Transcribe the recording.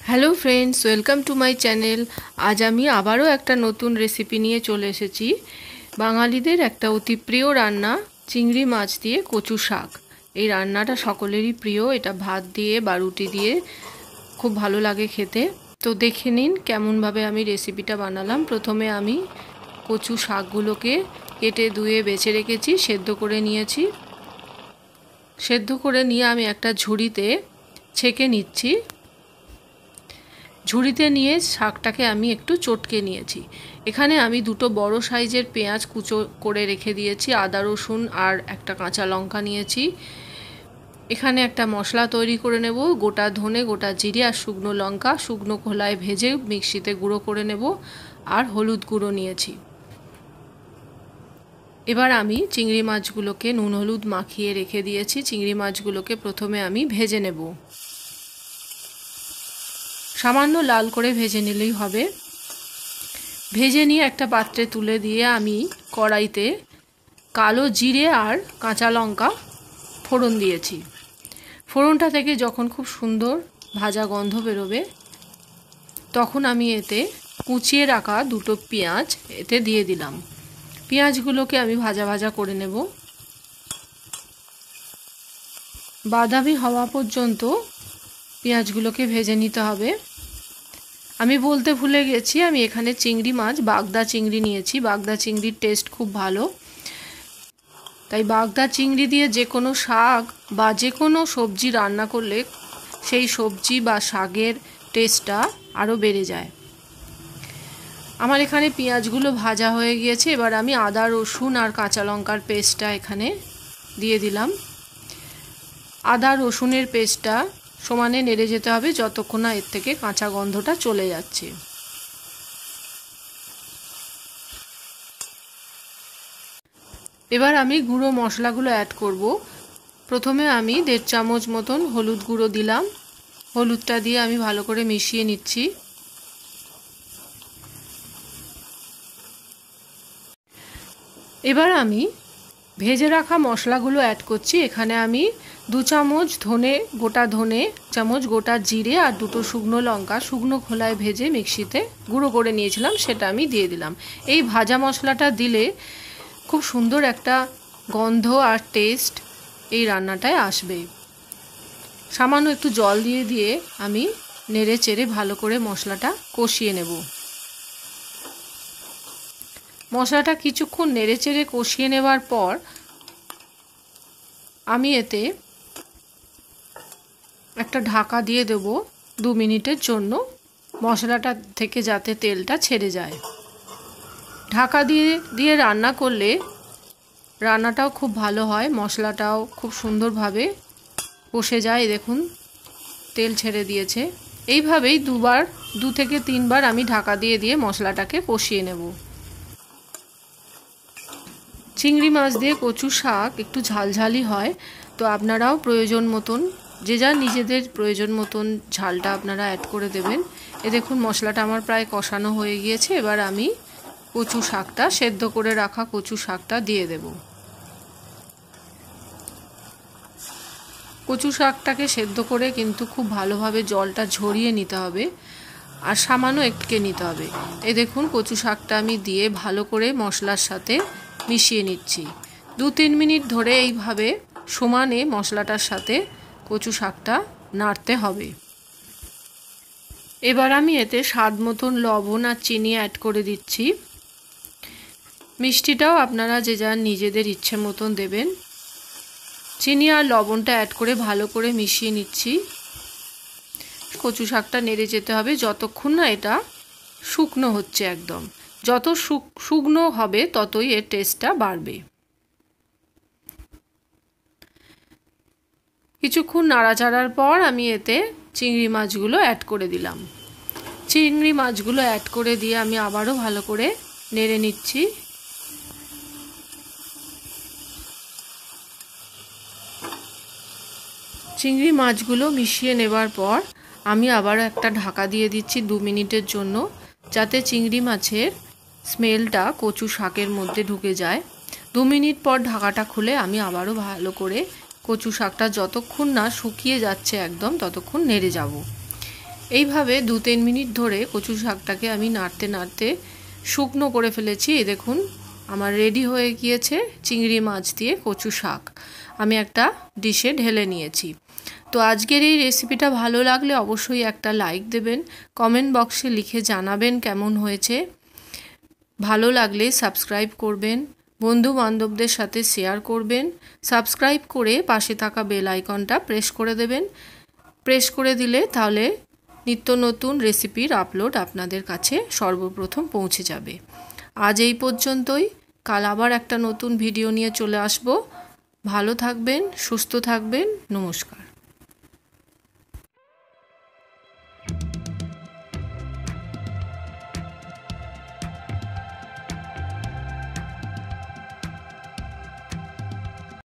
Hello friends, welcome to my channel. আজ আমি আবারও একটা নতুন রেসিপি নিয়ে চলে এসেছি। বাঙালিদের একটা অতি প্রিয় রান্না, চিংড়ি মাছ দিয়ে কচু শাক। এই রান্নাটা সকলেরই প্রিয়। এটা ভাত দিয়ে বা রুটি দিয়ে খুব ভালো লাগে খেতে। তো দেখে নিন কেমনভাবে আমি রেসিপিটা বানালাম। প্রথমে আমি কচু শাকগুলোকে কেটে ধুয়ে বেছে রেখেছি, সেদ্ধ করে নিয়েছি। সেদ্ধ করে নিয়ে আমি একটা ঝুড়িতে ছেঁকে নিচ্ছি। ঝুড়িতে নিয়ে শাকটাকে আমি একটু চটকে নিয়েছি। এখানে আমি দুটো বড় সাইজের পেঁয়াজ কুচো করে রেখে দিয়েছি, আদা রসুন আর একটা কাঁচা লঙ্কা নিয়েছি। এখানে একটা মশলা তৈরি করে নেব। গোটা ধনে, গোটা জিরে আর শুকনো লঙ্কা শুকনো খোলায় ভেজে মিক্সিতে গুঁড়ো করে নেব। আর হলুদ গুঁড়ো নিয়েছি। এবার আমি চিংড়ি মাছগুলোকে নুন হলুদ মাখিয়ে রেখে দিয়েছি। চিংড়ি মাছগুলোকে প্রথমে আমি ভেজে নেব। সামান্য লাল করে ভেজে নিলেই হবে। ভেজে নিয়ে একটা পাত্রে তুলে দিয়ে আমি কড়াইতে কালো জিরে আর কাঁচা লঙ্কা ফোড়ন দিয়েছি। ফোড়নটা থেকে যখন খুব সুন্দর ভাজা গন্ধ বেরোবে, তখন আমি এতে কুচিয়ে রাখা দুটো পেঁয়াজ এতে দিয়ে দিলাম। পেঁয়াজগুলোকে আমি ভাজা ভাজা করে নেব। বাদামি হওয়া পর্যন্ত পেঁয়াজগুলোকে ভেজে নিতে হবে। আমি বলতে ভুলে গেছি, আমি এখানে চিংড়ি মাছ বাগদা চিংড়ি নিয়েছি। বাগদা চিংড়ির টেস্ট খুব ভালো, তাই বাগদা চিংড়ি দিয়ে যে কোনো শাক বা যে কোনো সবজি রান্না করলে সেই সবজি বা শাকের টেস্টটা আরও বেড়ে যায়। আমার এখানে পেঁয়াজগুলো ভাজা হয়ে গিয়েছে। এবার আমি আদা রসুন আর কাঁচা লঙ্কার পেস্টটা এখানে দিয়ে দিলাম। আদা রসুনের পেস্টটা সমানে নেড়ে যেতে হবে যতক্ষণ না এর থেকে কাঁচা গন্ধটা চলে যাচ্ছে। এবার আমি গুঁড়ো মশলাগুলো অ্যাড করব। প্রথমে আমি 1.5 চামচ মতন হলুদ গুঁড়ো দিলাম। হলুদটা দিয়ে আমি ভালো করে মিশিয়ে নিচ্ছি। এবার আমি ভেজে রাখা মশলাগুলো অ্যাড করছি। এখানে আমি 2 চামচ ধনে, গোটা ধনে, চামচ গোটা জিরে আর দুটো শুকনো লঙ্কা শুকনো খোলায় ভেজে মিক্সিতে গুঁড়ো করে নিয়েছিলাম, সেটা আমি দিয়ে দিলাম। এই ভাজা মশলাটা দিলে খুব সুন্দর একটা গন্ধ আর টেস্ট এই রান্নাটায় আসবে। সামান্য একটু জল দিয়ে আমি নেড়ে চেড়ে ভালো করে মশলাটা কষিয়ে নেব। মশলাটা কিছুক্ষণ নেড়ে চেড়ে কষিয়ে নেবার পর আমি এতে একটা ঢাকা দিয়ে দেব 2 মিনিটের জন্য, মশলাটা থেকে যাতে তেলটা ছেড়ে যায়। ঢাকা দিয়ে রান্না করলে রান্নাটাও খুব ভালো হয়, মশলাটাও খুব সুন্দরভাবে কষে যায়। দেখুন তেল ছেড়ে দিয়েছে। এইভাবেই 2 থেকে 3 বার আমি ঢাকা দিয়ে মশলাটাকে কষিয়ে নেব। চিংড়ি মাছ দিয়ে কচু শাক একটু ঝালঝালি হয়, তো আপনারাও প্রয়োজন মতন যে যার নিজেদের প্রয়োজন মতন ঝালটা আপনারা অ্যাড করে দেবেন। এ দেখুন মশলাটা আমার প্রায় কষানো হয়ে গিয়েছে। এবার আমি কচু শাকটা, সেদ্ধ করে রাখা কচু শাকটা দিয়ে দেব। কচু শাকটাকে সেদ্ধ করে কিন্তু খুব ভালোভাবে জলটা ঝরিয়ে নিতে হবে আর সামান্য একটু নিতে হবে। এই দেখুন কচু শাকটা আমি দিয়ে ভালো করে মশলার সাথে মিশিয়ে নিচ্ছি। 2-3 মিনিট ধরে এইভাবে সমানে মশলাটার সাথে কচু শাকটা নাড়তে হবে। এবার আমি এতে স্বাদ মতন লবণ আর চিনি অ্যাড করে দিচ্ছি। মিষ্টিটাও আপনারা যে যার নিজেদের ইচ্ছে মতন দেবেন। চিনি আর লবণটা অ্যাড করে ভালো করে মিশিয়ে নিচ্ছি। কচু শাকটা নেড়ে যেতে হবে যতক্ষণ না এটা শুকনো হচ্ছে একদম। যত শুকনো হবে ততই এর টেস্টটা বাড়বে। কিছুক্ষণ নাড়াচাড়ার পর আমি এতে চিংড়ি মাছগুলো অ্যাড করে দিলাম। চিংড়ি মাছগুলো অ্যাড করে দিয়ে আমি আবারও ভালো করে নেড়ে নিচ্ছি। চিংড়ি মাছগুলো মিশিয়ে নেবার পর আমি আবারও একটা ঢাকা দিয়ে দিচ্ছি 2 মিনিটের জন্য, যাতে চিংড়ি মাছের স্মেলটা কচু শাকের মধ্যে ঢুকে যায়। 2 মিনিট পর ঢাকাটা খুলে আমি আবারও ভালো করে কচু শাকটা যতক্ষণ না শুকিয়ে যাচ্ছে একদম ততক্ষণ নেড়ে যাব। এইভাবে 2-3 মিনিট ধরে কচু শাকটাকে আমি নাড়তে নাড়তে শুকনো করে ফেলেছি। এই দেখুন আমার রেডি হয়ে গিয়েছে চিংড়ি মাছ দিয়ে কচু শাক। আমি একটা ডিশে ঢেলে নিয়েছি। তো আজকের এই রেসিপিটা ভালো লাগলে অবশ্যই একটা লাইক দেবেন, কমেন্ট বক্সে লিখে জানাবেন কেমন হয়েছে। ভালো লাগলে সাবস্ক্রাইব করবেন, বন্ধু বান্ধবদের সাথে শেয়ার করবেন। সাবস্ক্রাইব করে পাশে থাকা বেল আইকনটা প্রেস করে দেবেন। প্রেস করে দিলে তাহলে নিত্য নতুন রেসিপির আপলোড আপনাদের কাছে সর্বপ্রথম পৌঁছে যাবে। আজ এই পর্যন্তই, কাল আবার একটা নতুন ভিডিও নিয়ে চলে আসব। ভালো থাকবেন, সুস্থ থাকবেন, নমস্কার।